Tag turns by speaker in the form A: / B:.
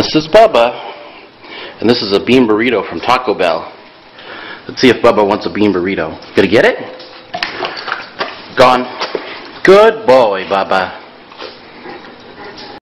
A: This is Bubba, and this is a bean burrito from Taco Bell. Let's see if Bubba wants a bean burrito. Gonna get it? Gone. Good boy, Bubba.